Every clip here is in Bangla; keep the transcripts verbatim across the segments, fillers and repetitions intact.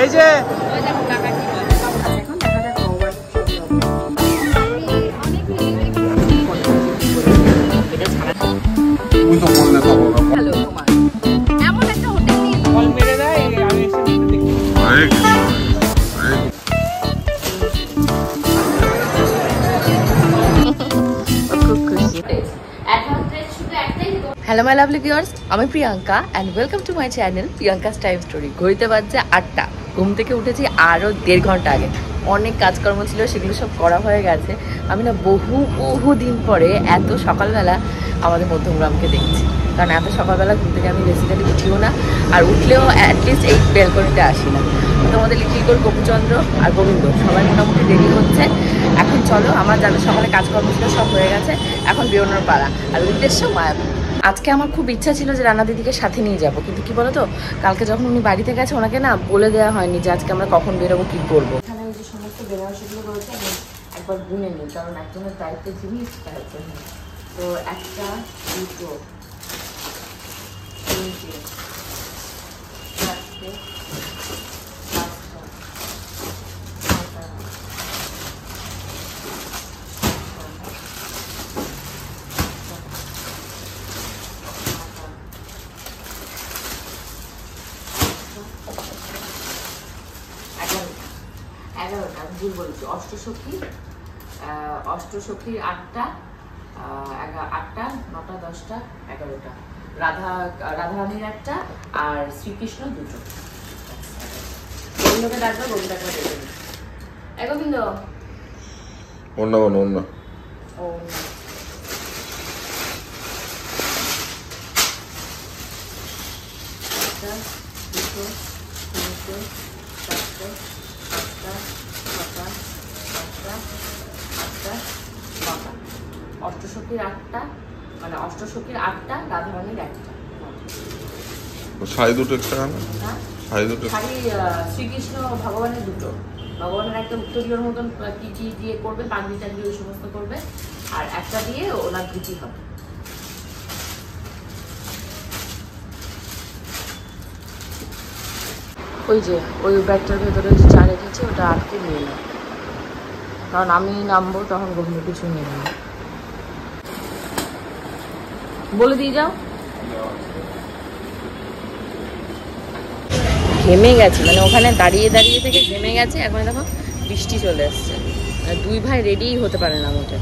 এই যে হ্যালো মাই লাভলি ভিউয়ার্স, আমি Priyanka and welcome to my channel Priyanka's time story. ঘড়িতে বাজছে আটটা, ঘুম থেকে উঠেছি আরও দেড় ঘন্টা আগে। অনেক কাজকর্ম ছিল, সেগুলো সব করা হয়ে গেছে। আমি না বহু বহু দিন পরে এত সকালবেলা আমাদের মধ্যমগ্রামকে দেখছি, কারণ এত সকালবেলা ঘুম থেকে আমি বেসিক্যালি উঠিও না, আর উঠলেও অ্যাটলিস্ট এই ব্যালকনিতে আসি না। তো আমাদের লিটিল গোল, গোপীচন্দ্র আর গোবিন্দ সবাই মোটামুটি রেডি হচ্ছে। এখন চলো, আমার যাদের সকালে কাজকর্ম ছিল সব হয়ে গেছে, এখন বেরোনোর পাড়া। আর উদ্দেশ্য মায়াপুর। আজকে আমার খুব ইচ্ছা ছিল যে রানা দিদিকে সাথে নিয়ে যাব, কিন্তু কি বলতো, কালকে যখন উনি বাড়িতে গেছে ওনাকে না বলে দেওয়া হয়নি যে আজকে আমরা কখন বেরোবো, কি করবো। এখানে ওই যে সমস্ত বেনারসিগুলো রয়েছে, আমি একবার গুনে নিই, কারণ একজনের দায়িত্বের জিনিস। তো একটা, দুটো, তিনটে, চারটে, এগারোটা, ভুল বলেছি, অষ্টসখী, অষ্টসখীর আটটা, আটটা, নটা, দশটা, এগারোটা, রাধা রাধারানীর একটা, আর শ্রীকৃষ্ণ দুটো। গোবিন্দকে ডাকবে, গোবিন্দকে দেখবে। এ গোবিন্দ, অন্য অন্য অন্য ও একটা, দুটো, তিনটে, চারটে, পাঁচটা, ছটা, সাতটা, আটটা, নটা। অষ্টসখীর আটটা, মানে অষ্টসখীর আটটা, রাধারানীর একটা। শাড়ি দুটো একটা, হ্যাঁ শাড়ি দুটো, শাড়ি শ্রীকৃষ্ণ ভগবানের দুটো। ভগবানের একটা উত্তরীয়র মতন কিচি দিয়ে করবে, পাগড়ি টাগড়ি ওই সমস্ত করবে, আর একটা দিয়ে ওনার ধুতি হবে। ওই যে ওই ব্যাগটার ভেতরে যে চা রেখেছি ওটা আটকে নিয়ে নাও, কারণ আমি নামবো তখন গোবিন্দ কিছু নেবে না। বলে দিয়ে যাও। ঘেমে গেছে, মানে ওখানে দাঁড়িয়ে দাঁড়িয়ে থেকে ঘেমে গেছে। এখন দেখো বৃষ্টি চলে আসছে, দুই ভাই রেডিই হতে পারে না মোটে।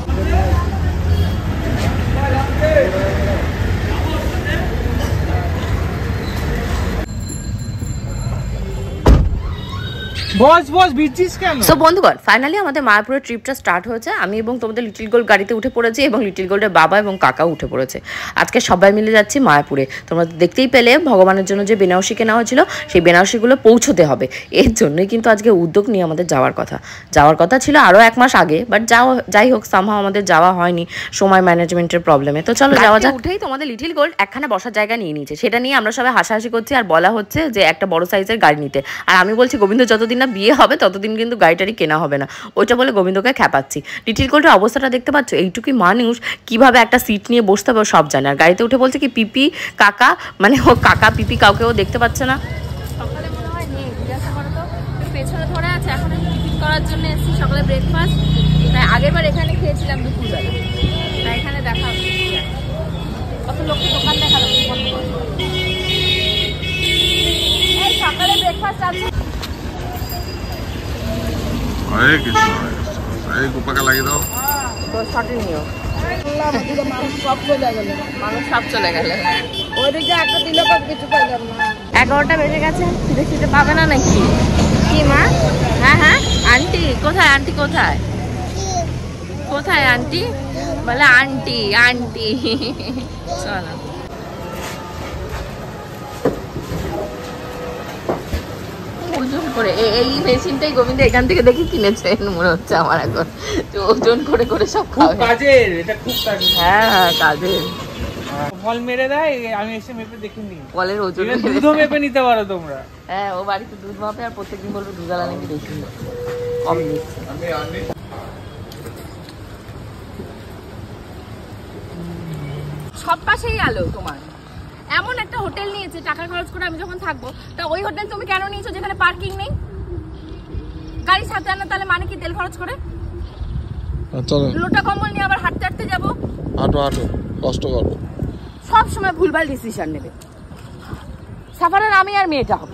বস বস বিচিস কেন? সো বন্ধুগণ, ফাইনালি আমাদের মায়াপুরের ট্রিপটা স্টার্ট হয়েছে। আমি এবং তোমাদের লিটিল গোল্ড গাড়িতে উঠে পড়েছি, এবং লিটিল গোল্ডের বাবা এবং কাকা উঠে পড়েছে। আজকে সবাই মিলে যাচ্ছি মায়াপুরে। তোমরা দেখতেই পেলে ভগবানের জন্য যে বেনারসি কেনা হয়েছিল, সেই বেনারসিগুলো পৌঁছতে হবে। এর জন্যই কিন্তু আজকে উদ্যোগ নিয়ে আমাদের যাওয়ার কথা। যাওয়ার কথা ছিল আরও এক মাস আগে, বাট যাও যাই হোক, সামহাও আমাদের যাওয়া হয়নি সময় ম্যানেজমেন্টের প্রবলেমে। তো চলো যাওয়া যাক। উঠেই তোমাদের লিটিল গোল্ড একখানা বসার জায়গা নিয়ে নিয়েছে, সেটা নিয়ে আমরা সবাই হাসাহাসি করছি, আর বলা হচ্ছে যে একটা বড় সাইজের গাড়ি নিতে। আর আমি বলছি গোবিন্দ যতদিন না বিয়ে হবে ততদিন কিন্তু গাড়িটারি কেনা হবে না, ওইটা বলে গোবিন্দকে খ্যাপাচ্ছি। লিটিল গোল্ডের অবস্থাটা দেখতে পাচ্ছ, এইটুকুই মানুষ কিভাবে একটা সিট নিয়ে বসতে হবে সব জানে। আর গাড়িতে উঠে বলছে কি পিপি কাকা, মানে ও কাকা পিপি কাউকে ও দেখতে পাচ্ছে না। সকালে মনে হয় নেই, জিজ্ঞাসা করো তো, পেছনে ধরে আছে। এখন টিফিন করার জন্য এসেছি, সকালে ব্রেকফাস্ট। তাই আগের বার এখানে খেয়েছিলাম দুপুরবেলা, তাই এখানে দেখা কত লোককে দোকান দেখালো। এই সকালে ব্রেকফাস্ট আছে। হরে কৃষ্ণ, এই গোপাকে লাগিয়ে দাও। তো শটে নিও। মানুষ সব চলে গেল, মানুষ সব চলে গেল। ওইদিকে একটা দিলে কিছু পাইলাম না। এগারোটা বেজে গেছে, খিদে খিদে পাবে না নাকি? কি মা? হ্যাঁ হ্যাঁ, আন্টি কোথায়? আন্টি কোথায়? কোথায় আন্টি? বলে আন্টি আন্টি। চলো ওজন করে, এই মেশিনটাই গোবিন্দ এখান থেকে দেখি কিনেছে মনে হচ্ছে আমার এখন। ওজন করে করে সব খাবে। কাজের, এটা খুব কাজের। হ্যাঁ হ্যাঁ কাজের। ফল মেরে দেয়, আমি এসে মেপে দেখিনি। ফলের ওজন দুধও মেপে নিতে পারো তোমরা। হ্যাঁ, ও বাড়িতে দুধ মাপে, আর প্রত্যেকদিন বলবো দুধালা নাকি বেশি কম দিচ্ছে। সব পাশেই আলো তোমার, এমন একটা হোটেল নিয়েছে টাকা খরচ করে আমি যখন থাকবো, তা ওই হোটেল তুমি কেন নিয়েছো যেখানে পার্কিং নেই? গাড়ি সাথে আনা তাহলে মানে কি তেল খরচ করে? চলো লোটা কম্বল নিয়ে আবার হাঁটতে হাঁটতে যাবো। হাঁটো হাঁটো, কষ্ট করো। সব সময় ভুলভাল ডিসিশন নেবে। সাফারের আমি আর মেয়েটা হবে।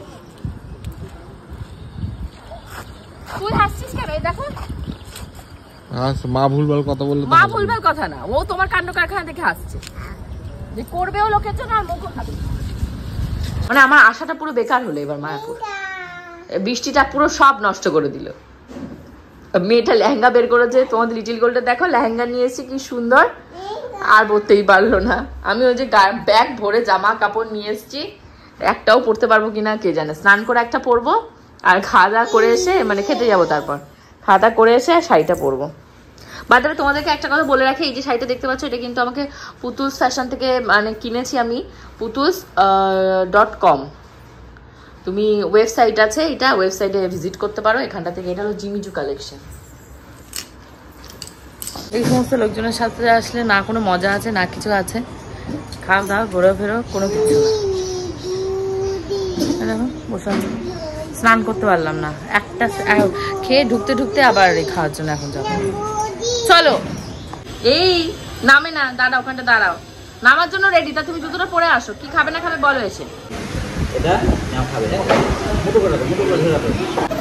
তুই হাসছিস কেন? এই দেখো মা ভুলভাল কথা বললে। মা ভুলভাল কথা না, ও তোমার কাণ্ড কারখানা দেখে হাসছে। যে করবেও লোকের জন্য আর মুখও খাবে। মানে আমার আশাটা পুরো বেকার হলো এবার মায়াপুর। বৃষ্টিটা পুরো সব নষ্ট করে দিল। মেয়েটা লেহেঙ্গা বের করেছে, তোমাদের লিটিল গোল্ডে দেখো লেহেঙ্গা নিয়ে এসেছি কি সুন্দর, আর পরতেই পারলো না। আমি ওই যে ব্যাগ ভরে জামা কাপড় নিয়ে এসেছি, একটাও পরতে পারবো কিনা কে জানে। স্নান করে একটা পরবো, আর খাওয়া দাওয়া করে এসে মানে খেতে যাবো, তারপর খাওয়া দাওয়া করে এসে শাড়িটা পরবো। বাট তবে তোমাদেরকে একটা কথা বলে রাখি, এই যে শাড়িটা দেখতে পাচ্ছ এটা কিন্তু আমাকে পুতুলস ফ্যাশন থেকে মানে কিনেছি আমি, পুতুলস ডট কম। তুমি ওয়েবসাইট আছে, এটা ওয়েবসাইটে ভিজিট করতে পারো এখানটা থেকে। এটা হলো জিমিজু কালেকশন। এই সমস্ত লোকজনের সাথে আসলে না কোনো মজা আছে না কিছু আছে, খাওয়া দাওয়া ঘোরা ফেরো কোনো কিছু না। বসে স্নান করতে পারলাম না, একটা খেয়ে ঢুকতে ঢুকতে আবার খাওয়ার জন্য এখন যাবো। চলো এই নামে না, দাঁড়াও ওখানটা দাঁড়াও, নামার জন্য রেডি। তা তুমি জুতোটা পরে আসো, কি খাবে না খাবে বলো এসে। এটা নাও খাবে, মুটো করে মুটো করে ধরে রাখো।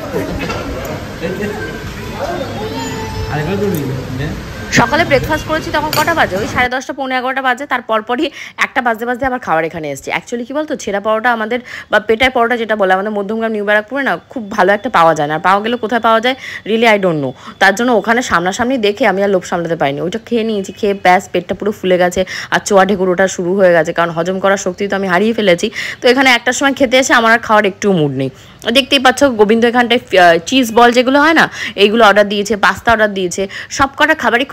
আরেকবার করবি না? সকালে ব্রেকফাস্ট করেছি তখন কটা বাজে? ওই সাড়ে দশটা পৌনে এগারোটা বাজে। তার পরপরই একটা বাজতে বাজতে আবার খাবার এখানে এসেছি। অ্যাকচুয়ালি কি বলতো, ছেঁড়া পরোটা আমাদের বা পেটায় পরোটা যেটা বলে আমাদের মধ্যমগ্রাম নিউ ব্যারাকপুরে না খুব ভালো একটা পাওয়া যায় না। আর পাওয়া গেলে কোথায় পাওয়া যায় রিয়েলি আই ডোন্ট নো। তার জন্য ওখানে সামনাসামনি দেখে আমি আর লোভ সামলাতে পারিনি, ওইটা খেয়ে নিয়েছি। খেয়ে ব্যাস পেটটা পুরো ফুলে গেছে, আর চোয়া ঢেকুর ওটা শুরু হয়ে গেছে, কারণ হজম করার শক্তি তো আমি হারিয়ে ফেলেছি। তো এখানে একটার সময় খেতে এসে আমার আর খাওয়ার একটু মুড নেই। দেখতেই পাচ্ছ গোবিন্দ এখানটায় চিজ বল যেগুলো হয় না এইগুলো অর্ডার দিয়েছে, পাস্তা অর্ডার দিয়েছে, সব কটা খাবারই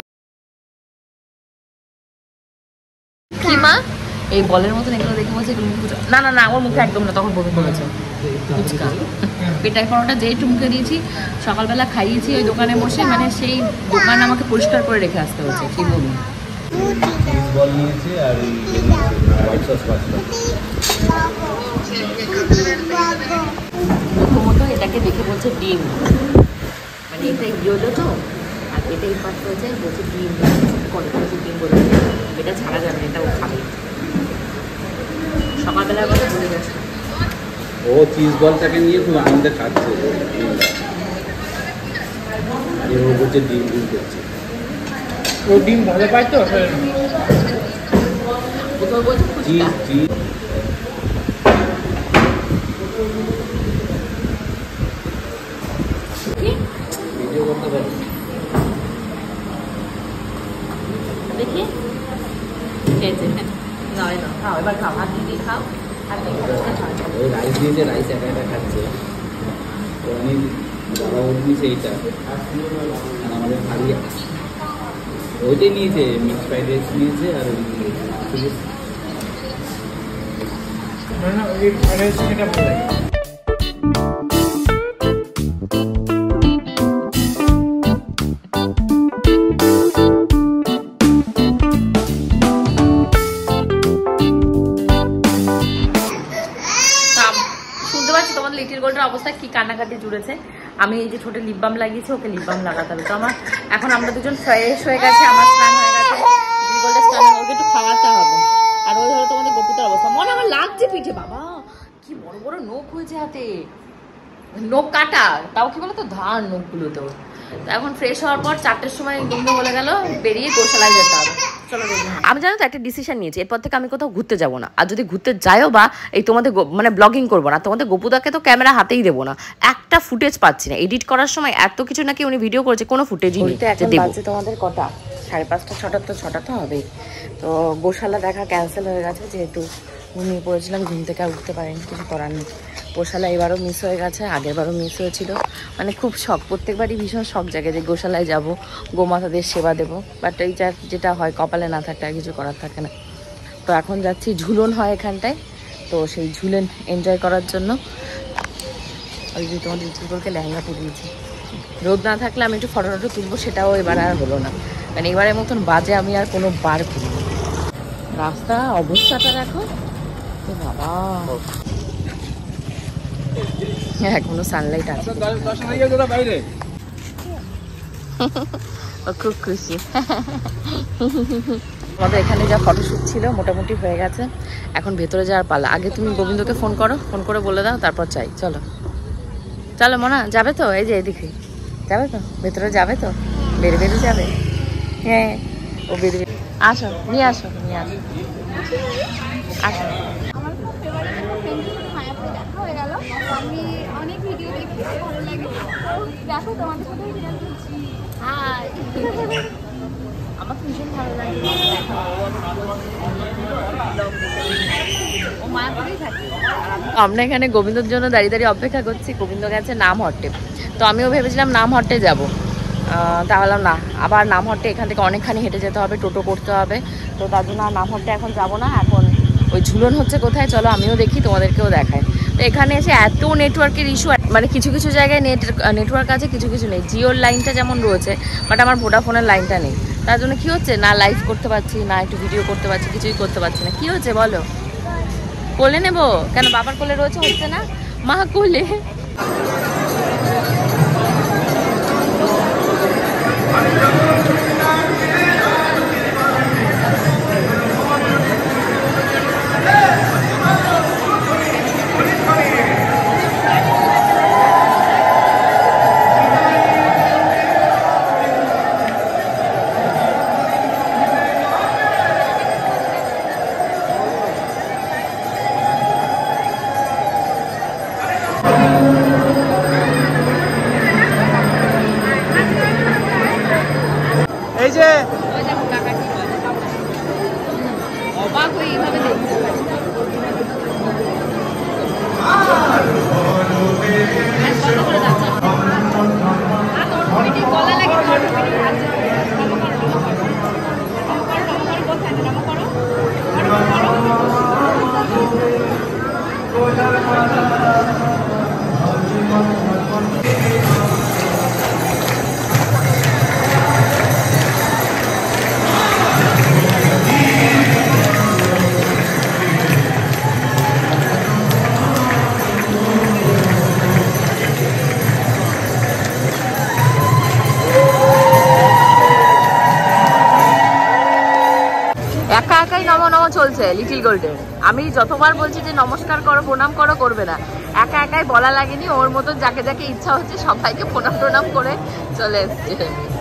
মা এই বলের মতন এগুলো দেখে বলছে এগুলো না না না ওর মুখে একদম না, তখন বমি করেছে। ফুচকা পেটাই পরোটা যে একটু মুখে দিয়েছি, সকালবেলা খাইয়েছি ওই দোকানে বসে, মানে সেই দোকান আমাকে পরিষ্কার করে রেখে আসতে হচ্ছে। কি বলবো, বল নিয়েছে আর হোয়াইট সস পাস্তা। প্রথমত এটাকে দেখে বলছে ডিম, মানে এটা ইয়েলো তো, আর এটা এই পাশে হচ্ছে বলছে ডিম, করে বলছে ডিম বলে এটা ছাড়া যাবে না, এটা ও খাবে। সকালবেলার কথা বলে গেছে, ও চিজ বলটাকে নিয়ে খুব আনন্দে খাচ্ছে, আর ও বলছে ডিম ডিম করছে। ও ডিম ভালো পায় তো, কোথাও বলছে চিজ চিজ ভিডিও করতে পারো দেখি খেয়েছে। নয় না খাও, এবার খাও, হাত দিয়ে খাও, হাত দিয়ে ওই রাইস দিয়েছে, রাইস একা একা খাচ্ছে। অনেক বড় নিয়েছে এইটা, আর আমাদের থালি ওইটাই নিয়েছে, মিক্স ফ্রাইড রাইস নিয়েছে আর সেটা ভালো লাগে। লিটিল গোল্ডের অবস্থা কি কান্নাকাটি জুড়েছে। আমি এই যে ছোট লিপ বাম লাগিয়েছি, ওকে লিপ বাম লাগাতে হবে। তো আমার এখন আমরা দুজন ফ্রেশ হয়ে গেছে, আমার স্নান হয়ে গেছে, লিটিল গোল্ডের স্নান, ওকে একটু খাওয়াতে হবে। আর ওই হলো তোমাদের গোপুতার অবস্থা। মনে আমার লাগছে পিঠে, বাবা কি বড় বড় নখ হয়েছে হাতে, নখ কাটা, তাও কি বলতো ধান নখগুলো। তো এখন ফ্রেশ হওয়ার পর চারটের সময় গন্ধ বলে গেল বেরিয়ে গোশালায় যেতে হবে। আমি জানো তো একটা ডিসিশন নিয়েছি, এরপর থেকে আমি কোথাও ঘুরতে যাবো না। আর যদি ঘুরতে যাইও বা এই তোমাদের মানে ব্লগিং করবো না, তোমাদের গোপুদাকে তো ক্যামেরা হাতেই দেবো না। একটা ফুটেজ পাচ্ছি না, এডিট করার সময় এত কিছু নাকি উনি ভিডিও করেছে, কোনো ফুটেজই নেই। তোমাদের কটা সাড়ে পাঁচটা ছটা, তো ছটা তো হবেই। তো গোশালা দেখা ক্যান্সেল হয়ে গেছে, যেহেতু ঘুমিয়ে পড়েছিলাম, ঘুম থেকে আর উঠতে পারিনি, কিছু করার নেই। গোশালা এবারও মিস হয়ে গেছে, আগেরবারও মিস হয়েছিল। মানে খুব শখ, প্রত্যেকবারই ভীষণ শখ জাগে যে গোশালায় যাবো, গোমাতাদের সেবা দেবো। বাট এই যেটা হয় কপালে না থাকলে আর কিছু করার থাকে না। তো এখন যাচ্ছি, ঝুলন হয় এখানটায়, তো সেই ঝুলন এনজয় করার জন্য। ওই যে তোমার লিটিলকে লেহেঙ্গা পরিয়েছি, রোদ না থাকলে আমি একটু ফটো ফটো তুলবো, সেটাও এবার আর হলো না। মানে এবারের মতন বাজে আমি আর কোনো বার করিনি। রাস্তা অবস্থাটা দেখো, বাবা এখনো সানলাইট আছে। ও খুব খুশি। আমাদের এখানে যা ফটোশ্যুট ছিল মোটামুটি হয়ে গেছে, এখন ভেতরে যাওয়ার পালা। আগে তুমি গোবিন্দকে ফোন করো, ফোন করে বলে দাও, তারপর চাই। চলো চলো মোনা, যাবে তো? এই যে এদিকে যাবে তো, ভেতরে যাবে তো? বেড়ে বেড়ে যাবে? হ্যাঁ ও বেড়ে বেড়ে। আসো নিয়ে আসো নিয়ে আসো আসো। আমি অনেক ভিডিও দেখি, ভালো লাগে। দেখো তোমাদের সাথে ভিডিও করছি। হাই আমার ভীষণ ভালো লাগে। আমরা এখানে গোবিন্দর জন্য দাঁড়িয়ে দাঁড়িয়ে অপেক্ষা করছি। গোবিন্দ গেছে নামহট্টে, তো আমিও ভেবেছিলাম নামহট্টে যাব, তাহলে না, আবার নামহট্টে এখান থেকে অনেকখানি হেঁটে যেতে হবে, টোটো করতে হবে, তো তার জন্য আর নামহট্টে এখন যাব না। এখন ওই ঝুলন হচ্ছে কোথায়, চলো আমিও দেখি, তোমাদেরকেও দেখায়। তো এখানে এসে এত নেটওয়ার্কের ইস্যু, মানে কিছু কিছু জায়গায় নেট নেটওয়ার্ক আছে, কিছু কিছু নেই। জিওর লাইনটা যেমন রয়েছে, বাট আমার ভোডাফোনের লাইনটা নেই। তার জন্য কী হচ্ছে, না লাইভ করতে পারছি, না একটু ভিডিও করতে পারছি, কিছুই করতে পারছি না। কী হচ্ছে বলো? কোলে নেবো কেন? বাবার কোলে রয়েছে, হচ্ছে না? মা কোলে। এই যে অবাক হয়ে এইভাবে দেখছে। গলা লাগে একা একাই নম নম চলছে লিটিল গোল্ডের। আমি যতবার বলছি যে নমস্কার করো, প্রণাম করো, করবে না। একা একাই বলা লাগেনি, ওর মতন যাকে যাকে ইচ্ছা হচ্ছে সবাইকে প্রণাম প্রণাম করে চলে এসছে।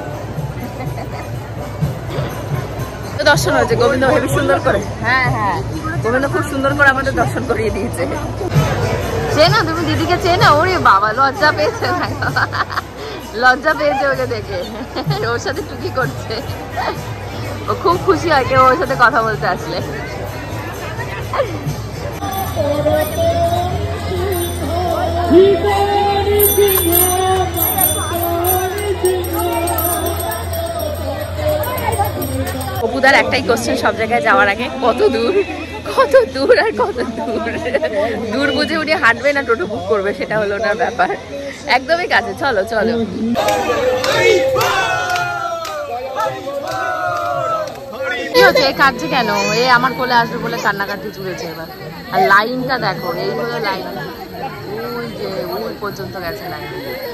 দর্শন হয়েছে, গোবিন্দ হেবি সুন্দর করে। হ্যাঁ হ্যাঁ, গোবিন্দ খুব সুন্দর করে আমাদের দর্শন করিয়ে দিয়েছে। চেনো তুমি দিদিকে? চেনো? ওরে বাবা, লজ্জা পেয়েছে না, লজ্জা পেয়েছে ওকে দেখে। ওর সাথে টুকি করছে, ও খুব খুশি হয় কেউ ওর সাথে কথা বলতে আসলে। অপুদার একটাই কোশ্চেন সব জায়গায় যাওয়ার আগে, কত দূর, কত দূর আর কত দূর। দূর বুঝে উনি হাঁটবে না টোটো বুক করবে, সেটা হলো না ব্যাপার। একদমই কাছে, চলো চলো। কি হচ্ছে, কাঁদছে কেন? এ আমার কোলে আসবে বলে কান্নাকাটি চুড়েছে এবার। আর লাইনটা দেখো, এই হলো লাইন, ওই যে ওই পর্যন্ত গেছে লাইন।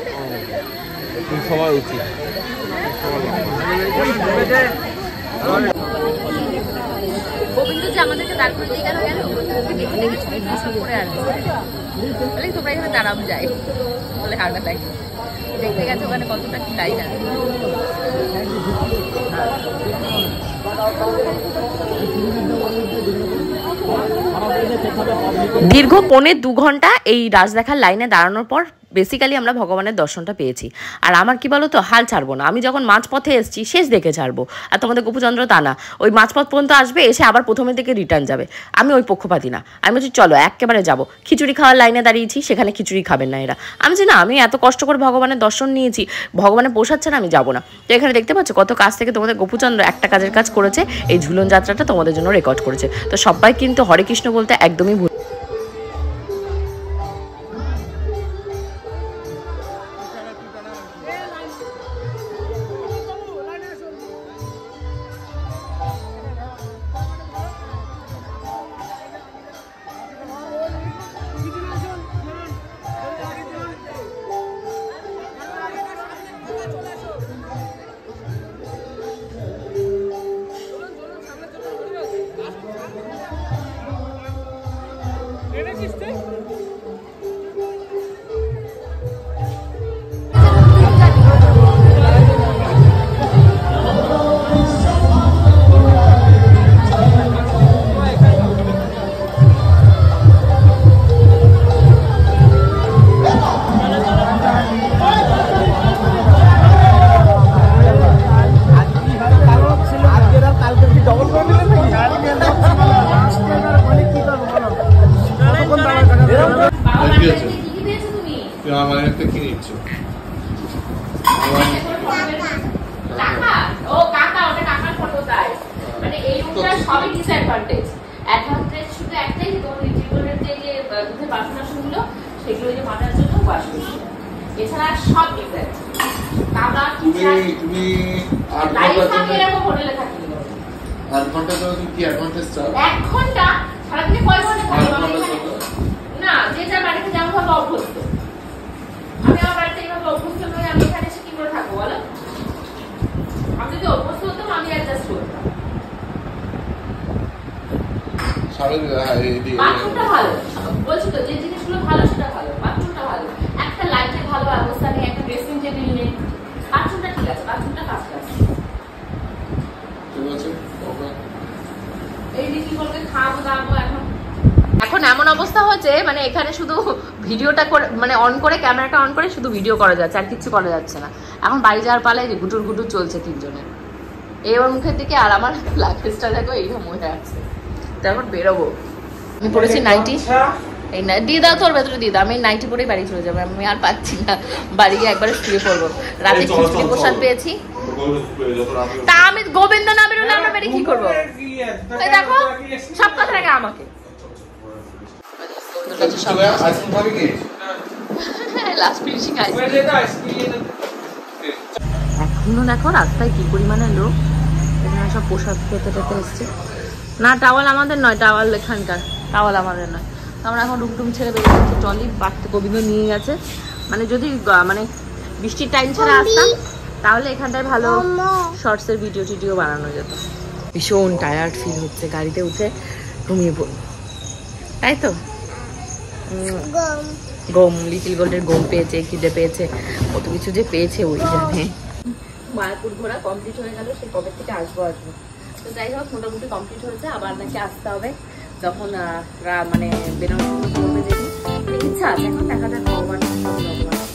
সবাই উচিত গোবিন্দ যে আমাদেরকে দাঁড় করে দিয়ে গেল গেল দেখে দেখে করে আসবো বলে তোমরা এখানে দাঁড়াম যাই বলে হারবে তাই দেখতে গেছে ওখানে কতটা কি লাইন আছে। দীর্ঘ পৌনে দু ঘন্টা এই রাজ দেখার লাইনে দাঁড়ানোর পর বেসিক্যালি আমরা ভগবানের দর্শনটা পেয়েছি। আর আমার কি বলো তো, হাল ছাড়বো না। আমি যখন মাঝপথে এসেছি শেষ দেখে ছাড়বো, আর তোমাদের গোপুচন্দ্র তা না, ওই মাঝপথ পর্যন্ত আসবে, এসে আবার প্রথমের দিকে রিটার্ন যাবে। আমি ওই পক্ষপাতি না, আমি বলছি চলো একেবারে যাবো। খিচুড়ি খাওয়ার লাইনে দাঁড়িয়েছি, সেখানে খিচুড়ি খাবেন না এরা। আমি বলছি না, আমি এত কষ্ট করে ভগবানের দর্শন নিয়েছি, ভগবানের পোষাচ্ছে না, আমি যাবো না। তো এখানে দেখতে পাচ্ছ কত কাজ থেকে তোমাদের গোপুচন্দ্র একটা কাজের কাজ করেছে, এই ঝুলন যাত্রাটা তোমাদের জন্য রেকর্ড করেছে। তো সবাই কিন্তু হরে কৃষ্ণ বলতে একদমই ভুল। অনলাইনে কি নিচ্ছ? কাকা ও কাকা ওটা কাকার ফটো তাই মানে এই রুমটা সবই ডিসঅ্যাডভান্টেজ। অ্যাডভান্টেজ শুধু একটাই যে তোমার লিটিলগোল্ডের যে যে দুধের বাসন টাসনগুলো সেগুলো যে মাথার জন্য ওয়াশ করছে, এছাড়া সব ডিসঅ্যাডভান্টেজ। কাকা তুমি তুমি আট লাইফ ঘন্টা থাকে এরকম হোটেলে থাকি আট ঘন্টা ধরে তুমি কি অ্যাডভান্টেজ চাও? এক ঘন্টা সারাদিনে কয় ঘন্টা আট থাকি ঘন্টা না, যে যার বাড়িতে যেমন ভাবে অভ্যস্ত। আমি আমার বাড়িতে এইভাবে অভ্যস্ত নই, আমি এখানে এসে কি করে থাকবো বলো? আমি যদি অভ্যস্ত হতাম আমি অ্যাডজাস্ট করতাম। বাথরুমটা ভালো বলছি তো, যে জিনিসগুলো ভালো সেটা ভালো। বাথরুমটা ভালো, একটা লাইটের ভালো ব্যবস্থা নেই, একটা ড্রেসিং টেবিল নেই। বাথরুমটা ঠিক আছে, বাথরুমটা কাজ আছে। এই দিকে বলতে খাবো দাবো এখন এখন এমন অবস্থা হয়েছে মানে এখানে শুধু ভিডিওটা করে মানে অন করে ক্যামেরাটা অন করে শুধু ভিডিও করা যাচ্ছে, আর কিছু করা যাচ্ছে না। এখন বাড়ি যাওয়ার পালায় ঘুটুর ঘুটুর চলছে তিনজনের। এবার মুখের দিকে আর আমার লাকেজটা দেখো এইরকম হয়ে আছে। তো এখন বেরোবো। আমি পড়েছি নাইটি, এই না দিয়ে দাও তোর ভেতরে দিয়ে দাও। আমি নাইটি পরেই বাড়ি চলে যাবো, আমি আর পাচ্ছি না। বাড়ি গিয়ে একবারে শুয়ে পড়বো। রাতে খিচুড়ি প্রসাদ পেয়েছি, তা আমি গোবিন্দ না বেরোলে আমরা বেরিয়ে কি করবো? দেখো সব কথা লাগে আমাকে। এখনো দেখো রাস্তায় কি পরিমাণে লোক, এখানে সব প্রসাদ খেতে টেতে এসছে। না টাওয়াল আমাদের নয়, টাওয়াল এখানকার, টাওয়াল আমাদের নয়। আমরা এখন রুমটুম ছেড়ে বেরিয়ে যাচ্ছি। ট্রলি বাড়তে গোবিন্দ নিয়ে গেছে। মানে যদি মানে বৃষ্টির টাইম ছেড়ে আসতাম তাহলে এখানটায় ভালো শর্টসের ভিডিও টিডিও বানানো যেত। ভীষণ টায়ার্ড ফিল হচ্ছে, গাড়িতে উঠে ঘুমিয়ে পড়ব, তাই তো। গম লিটিল গোল্ডের গম পেয়েছে, খিদে পেয়েছে, কত কিছু যে পেয়েছে ওই জানে। মায়াপুর ঘোরা কমপ্লিট হয়ে গেল, সে কবে থেকে আসবো আসবো। তো যাই হোক মোটামুটি কমপ্লিট হয়েছে। আবার নাকি আসতে হবে যখন মানে বেনারস করবে, দেখি ইচ্ছা আছে। এখন দেখা যাক ভগবান ভগবান